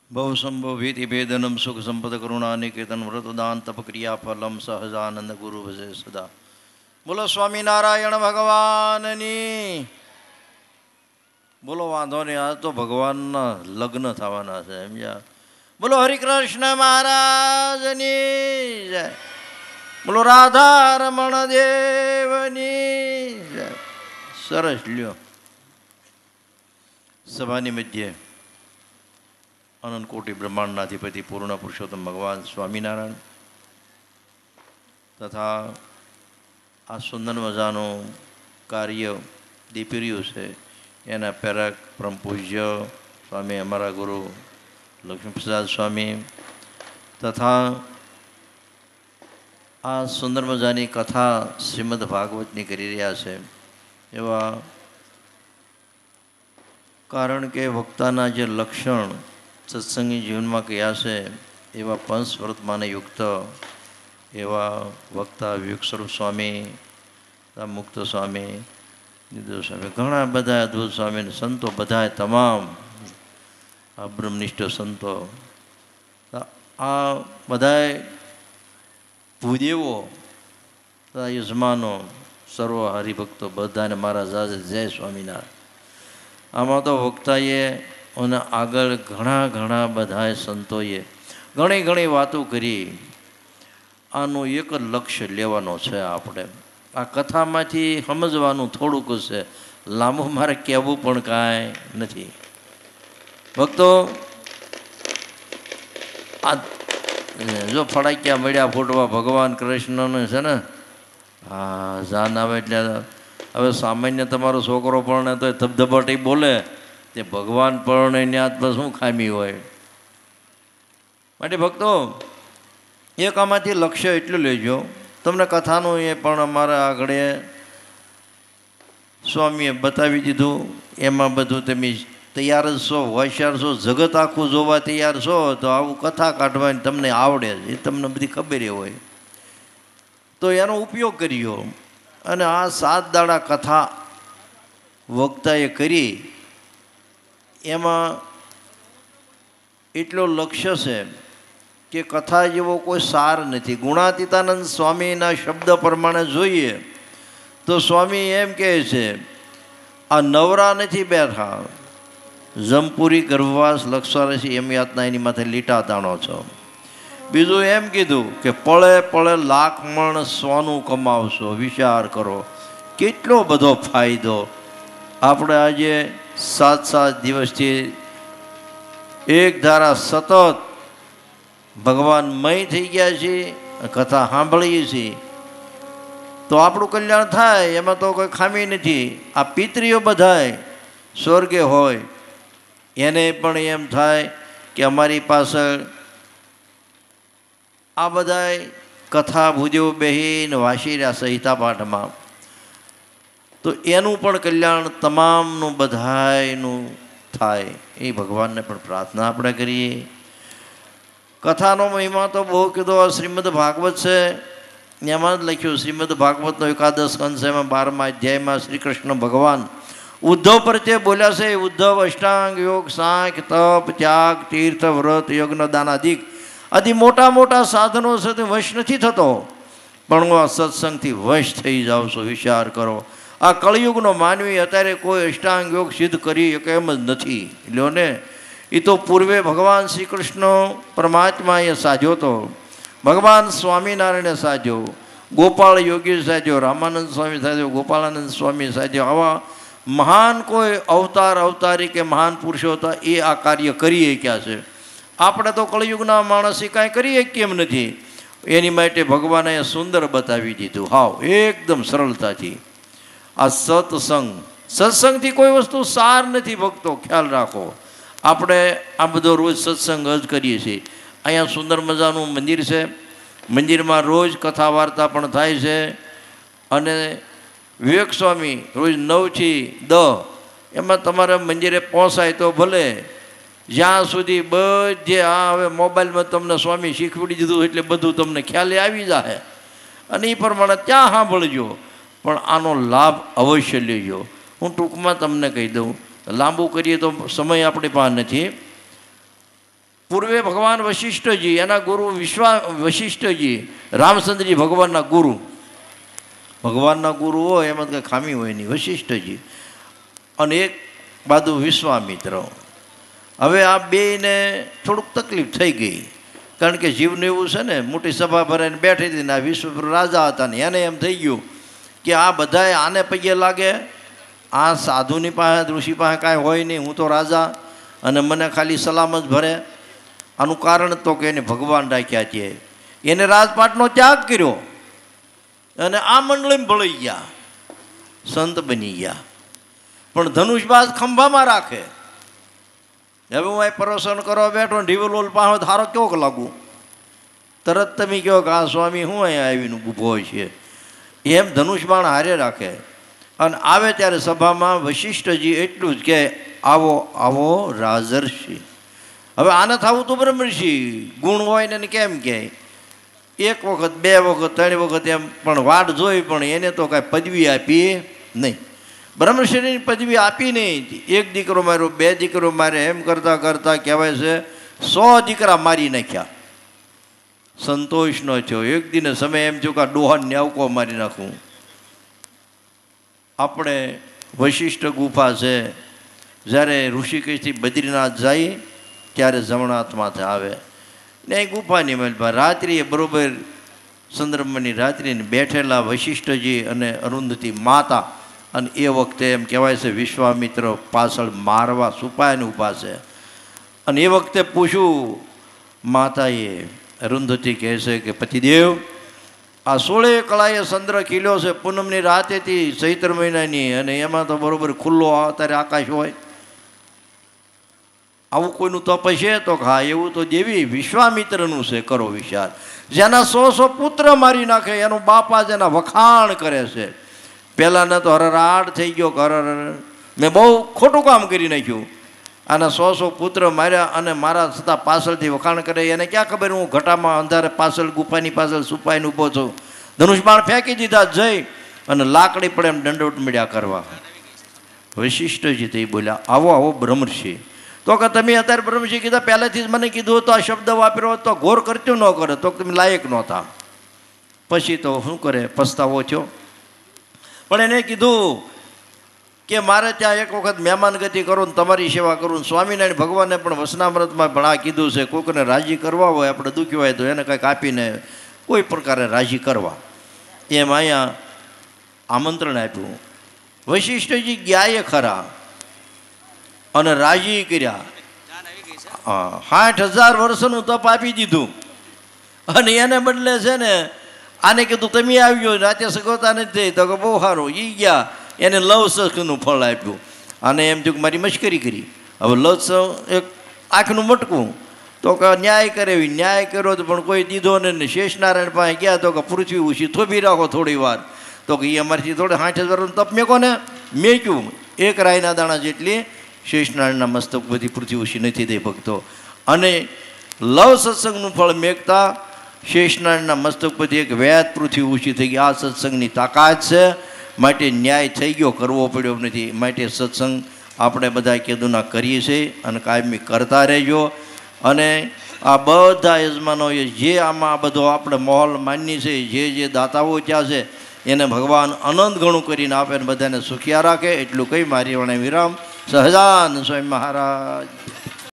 बहुशंभो भीति भेदनम सुख संपद करुणा निकेतन व्रतदान तप क्रिया फलम सहजानंद गुरु भजे सदा। बोलो स्वामी नारायण भगवाननी। बोलो वांधो नहीं, आज तो भगवान लग्न थवाना है समझा। बोलो हरिकृष्ण महाराजनी जय। बोलो राधा रमण देवनी जय। सरस ल्यो सभानी मध्य अनंत कोटि ब्रह्मांडाधिपति पूर्ण पुरुषोत्तम भगवान स्वामीनारायण तथा आ सुंदर मजानो कार्य दीपी रह्यु छे एना प्रेरक परम पूज्य स्वामी अमरा गुरु लक्ष्मी प्रसाद स्वामी तथा आ सुंदर मजानी कथा श्रीमद भागवतनी करी रह्या छे एवा कारण के वक्ताना जे लक्षण सत्संगी जीवन में कया से एवं पंच वर्तमान युक्त एवं वक्ता विवेक स्वरूप स्वामी मुक्त स्वामी निधु स्वामी घना बधा अद्भुत स्वामी संतो बधाए तमाम ब्रह्मनिष्ठ संतो आ बधाए भूदेवो तथा यजमानो सर्व हरिभक्तो बधाने मारा जय स्वामीनारायण। आमा तो वक्ताए અને આગળ ઘણા ઘણા બધાએ સંતોએ ઘણી ઘણી વાતો કરી। આનું એક જ લક્ષ્ય લેવાનો છે આપણે આ કથામાંથી સમજવાનું થોડુંક છે, લાંબુ મારે કહેવું પણ કાંઈ નથી। ભક્તો આ જો ફડાક્યા મળ્યા ફૂટવા ભગવાન કૃષ્ણને છે ને હા જાન આવે એટલે હવે સામાન્ય તમારો છોકરો પણ તો ધબધબાટી બોલે તે ભગવાન પરણે ન્યાતમાં શું ખામી હોય। માટે ભક્તો એક આમાંથી લક્ષ્ય એટલું લેજો, તમને કથાનું એ પણ અમારા આગળ સ્વામીએ બતાવી દીધું, એમાં બધું તમે તૈયાર જ છો, હોશિયાર છો, જગત આખું જોવા તૈયાર છો તો આવું કથા કાઢવાની તમને આવડે એ તમને બધી ખબર હોય તો એનો ઉપયોગ કર્યો। અને આ 7 દાડા કથા વક્તાએ કરી એમાં એટલો લક્ષ્ય છે કે કથા જેવો કોઈ સાર નથી। ગુણાતીતાનંદ સ્વામીના શબ્દ પ્રમાણે જોઈએ તો સ્વામી એમ કહે છે આ નવરા નથી બેઠા, જમપુરી ગર્ભવાસ લક્ષવારસી એમ યાતના એની માથે લીટા તાણો છો। બીજું એમ કીધું કે પળે પળે લાખ મણ સોનું કમાવશો, વિચાર કરો કેટલો બધો ફાયદો। આપણે આજે 7 દિવસથી એક ધારા સતત ભગવાનમય થઈ ગયા છીએ, કથા સાંભળીએ છીએ તો આપણું કલ્યાણ થાય, એમાં તો કોઈ ખામી નથી। આ પિતરીઓ બધાય સ્વર્ગે હોય એને પણ એમ થાય કે અમારી પાસે આ બધાય કથા ભૂદેવ બેહીને વાસી રહ્યા સહિતા પાઠમાં તો એનું પણ કલ્યાણ તમામનું બધાયનું થાય એ ભગવાનને પણ પ્રાર્થના આપણે કરીએ। કથાનો મહિમા તો બહુ કીધો। શ્રીમદ ભાગવત છે એમાં જ લખ્યું, શ્રીમદ ભાગવતનો 11 સ્કંદ છે, એમાં 12મા અધ્યાયમાં શ્રી કૃષ્ણ ભગવાન ઉદ્ધવ પ્રત્યે બોલ્યા છે, ઉદ્ધવ અષ્ટાંગ યોગ સાંખ્ય તપ ત્યાગ તીર્થ વ્રત યજ્ઞ દાનાદિક આદિ મોટા મોટા સાધનો છે તે વશ નથી થતો, પણ હું આ સત્સંગથી વશ થઈ જાઉં છું। વિચાર કરો આ કળિયુગનો માનવી અત્યારે કોઈ અષ્ટાંગ યોગ સિદ્ધ કરી શકે એમ જ નથી લ્યો ને। એ તો પૂર્વે ભગવાન શ્રી કૃષ્ણ પરમાત્માએ સાધ્યો હતો, ભગવાન સ્વામિનારાયણે સાધ્યો, ગોપાળ યોગી સાધ્યો, રામાનંદ સ્વામી સાધ્યો, ગોપાળાનંદ સ્વામી સાધ્યો, આવા મહાન કોઈ અવતારી કે મહાન પુરુષો હતા એ આ કાર્ય કરી શક્યા છે। આપણે તો કળિયુગના માણસી કાંઈ કરી કેમ નથી, એની માટે ભગવાને સુંદર બતાવી દીધું હાવ એકદમ સરળતાથી। આ સત્સંગથી કોઈ વસ્તુ સાર નથી ભક્તો, ખ્યાલ રાખો। આપણે આ બધો રોજ સત્સંગ જ કરીએ છીએ। અહીંયા સુંદર મજાનું મંદિર છે, મંદિરમાં રોજ કથા વાર્તા પણ થાય છે અને વિવેક સ્વામી રોજ 9 થી 10 એમાં તમારે મંદિરે પહોંચાય તો ભલે, જ્યાં સુધી બધે આ હવે મોબાઈલમાં તમને સ્વામી શીખવાડી દીધું એટલે બધું તમને ખ્યાલે આવી જાય અને એ પ્રમાણે ત્યાં સાંભળજો, પણ આનો લાભ અવશ્ય લેજો। હું ટૂંકમાં તમને કહી દઉં, લાંબુ કરીએ તો સમય આપણી પાસે નથી। પૂર્વે ભગવાન વશિષ્ઠજી, એના ગુરુ વશિષ્ઠજી, રામચંદ્રજી ભગવાનના ગુરુ. ભગવાનના ગુરુ હોય એમાં કંઈ ખામી હોય નહીં, વશિષ્ઠજી. અને એક બાજુ વિશ્વામિત્ર. હવે આ બેયને થોડુંક તકલીફ થઈ ગઈ, કારણ કે જીવને એવું છે ને, મોટી સભા ભરાઈને બેઠી હતી ને આ વિશ્વ રાજા હતા ને એને એમ થઈ ગયું કે આ બધાએ આને પગે લાગે, આ સાધુની પાસે ઋષિ પાસે કાંઈ હોય નહીં, હું તો રાજા અને મને ખાલી સલામ જ ભરે. આનું કારણ તો કે એને ભગવાન રાખ્યા છે. એને રાજપાટનો ત્યાગ કર્યો અને આ મંડળીમાં ભળી ગયા, સંત બની ગયા. પણ ધનુષબાજ ખંભામાં રાખે. હવે હું અહીં પરોસન કરવા બેઠો ને ઢીવલોલ પાસે ધારો કેવો લાગુ, તરત તમે કહો કે આ સ્વામી હું અહીંયા આવીને ઊભો છે. એમ ધનુષબાણ હારે રાખે. અને આવે ત્યારે સભામાં વશિષ્ઠજી એટલું જ કે આવો આવો રાજર્ષિ. હવે આને થવું તો બ્રહ્મર્ષિ ગુણ હોય ને કેમ કે એક વખત, બે વખત, ત્રણ વખત એમ પણ વાટ જોઈ, પણ એને તો કાંઈ પદવી આપી નહીં. બ્રહ્મર્ષિની પદવી આપી નહીં. એક દીકરો માર્યો, બે દીકરો મારે, એમ કરતાં કરતાં કહેવાય છે 100 દીકરા મારી નાખ્યા. સંતોષ ન થયો. એક દિને સમય એમ થયું કે આ ડોહાને ન્યાવકો મારી નાખું. આપણે વશિષ્ઠ ગુફા છે, જ્યારે ઋષિકેશથી બદ્રીનાથ જાય ત્યારે જમણા હાથમાંથી આવે ને એ ગુફાની મહેલમાં રાત્રિએ બરોબર ચંદ્રમાની રાત્રિને બેઠેલા વશિષ્ઠજી અને અરુંધતી માતા. અને એ વખતે એમ કહેવાય છે વિશ્વામિત્ર પાછળ મારવા છુપાઈને ઊભા છે. અને એ વખતે પૂછ્યું માતાએ, અરુંધતી કહે છે કે પતિદેવ, આ 16 કળાએ ચંદ્ર ખીલ્યો છે, પૂનમની રાત હતી, ચૈત્ર મહિનાની, અને એમાં તો બરોબર ખુલ્લો અત્યારે આકાશ હોય. આવું કોઈનું તપ છે? તો હા, એવું તો દેવી વિશ્વામિત્રનું છે. કરો વિચાર. જેના 100 પુત્ર મારી નાખે, એનું બાપા જેના વખાણ કરે છે. પહેલાંના તો હરરાટ થઈ ગયો, મેં બહુ ખોટું કામ કરી નાખ્યું. આના 100 પુત્ર માર્યા અને મારા છતાં પાછળથી વખાણ કરે. એને ક્યાં ખબર હું ઘટામાં અંધારે પાછળ ગુફાની પાછળ છુપાઈને ઊભો છું. ધનુષબાણ ફેંકી દીધા જઈ અને લાકડી પડે એમ દંડોટ મળ્યા કરવા. વશિષ્ઠજી તે બોલ્યા આવો આવો બ્રહ્મર્ષિ. તો કે તમે અત્યારે બ્રહ્મર્ષિ કીધા, પહેલાંથી જ મને કીધું તો આ શબ્દ વાપર્યો તો ઘોર કરતું ન કરે તો તમે લાયક નહોતા. પછી તો શું કરે, પસ્તાવો થયો. પણ એને કીધું કે મારે ત્યાં એક વખત મહેમાનગતિ કરું ને તમારી સેવા કરું. સ્વામિનારાયણ ભગવાને પણ વસનામૃતમાં પણ આ કીધું છે, કોઈકને રાજી કરવા હોય, આપણે દુઃખી હોય તો એને કંઈક આપીને કોઈ પ્રકારે રાજી કરવા. એમ અહીંયા આમંત્રણ આપ્યું. વશિષ્ઠજી ગયા ખરા અને રાજી કર્યા. 60,000 વર્ષનું તપ આપી દીધું. અને એને બદલે છે ને આને કીધું તમે આવ્યો, રાતે સગવતા નથી, તો કે બહુ સારું. એ ગયા, એને લવસકનું ફળ આપ્યું. અને એમ થયું કે મારી મશ્કરી કરી. હવે લવસ એક આંખનું મટકું તો કે ન્યાય કરે, ન્યાય કર્યો તો પણ કોઈ દીધો ને. શેષનારાયણ પાસે ગયા તો કે પૃથ્વી ઉછી થોભી રાખો થોડી વાર. તો કે એ અમારીથી થોડે 60,000 તપ મેકો ને. મેક્યું. એક રાયના દાણા જેટલી શેષનારાયણના મસ્તક બધી પૃથ્વી ઉછી નથી દે ભક્તો. અને લવ સત્સંગનું ફળ મેકતા શેષનારાયણના મસ્તક પરથી એક વેદ પૃથ્વી ઊંચી થઈ ગઈ. આ સત્સંગની તાકાત છે. માટે યજ્ઞ થઈ ગયો, કરવો પડ્યો નથી. માટે સત્સંગ આપણે બધા કેદુના કરીએ છીએ અને કાયમી કરતા રહેજો. અને આ બધા યજમાનોએ જે આમાં બધો આપણે માહોલ માની છે, જે દાતાઓ ત્યાં છે, એને ભગવાન અનંત ગણું કરીને આપે ને બધાને સુખિયા રાખે. એટલું કહી મારી વણે વિરામ. સહજાનંદ સ્વામી મહારાજ.